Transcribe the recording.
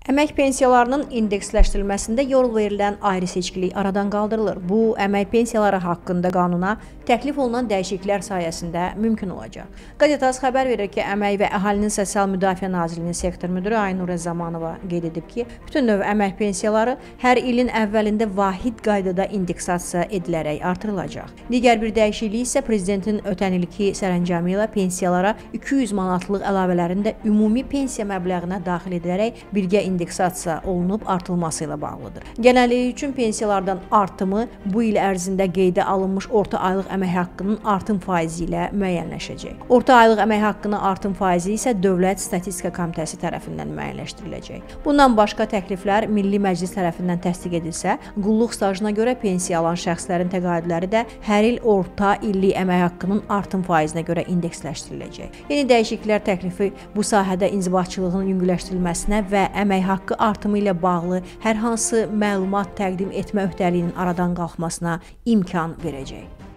Əmək pensiyalarının indeksləşdirilməsində yol verilən ayrı-seçkilik aradan qaldırılır. Bu, əmək pensiyaları haqqında qanuna təklif olunan dəyişikliklər sayəsində mümkün olacaq. Qəzetaz xəbər verir ki, Əmək və Əhalinin Sosial Müdafiə Nazirliyinin sektor müdiri Aynurə Zamanova qeyd edib ki, bütün növ əmək pensiyaları hər ilin əvvəlində vahid qaydada indeksasiya edilərək artırılacaq. Digər bir dəyişiklik isə Prezidentin ötən ilki sərəncamı ilə pensiyalara 200 manatlıq əlavələrin də ümumi pensiya məbləğinə daxil edilərək birgə indeksasiya olunub artılması ilə bağlıdır. Genəlliyi üçün pensiyalardan artımı bu il ərzində qeydə alınmış orta aylıq əmək haqqının artım faizi ilə müəyyənləşəcək. Orta aylıq əmək haqqının artım faizi isə Dövlət Statistika Komitəsi tərəfindən müəyyənləşdiriləcək. Bundan başqa təkliflər Milli Məclis tərəfindən təsdiq edilsə, qulluq stajına görə pensiya alan şəxslərin təqaüdləri də hər il orta illik əmək haqqının artım faizinə görə indeksləşdiriləcək. Yeni dəyişikliklər təklifi bu sahədə inzibatçılığın yüngülləşdirilməsinə və əmək haqqı artımı ilə bağlı hər hansı məlumat təqdim etmə öhdəliyinin aradan qalxmasına imkan verəcək.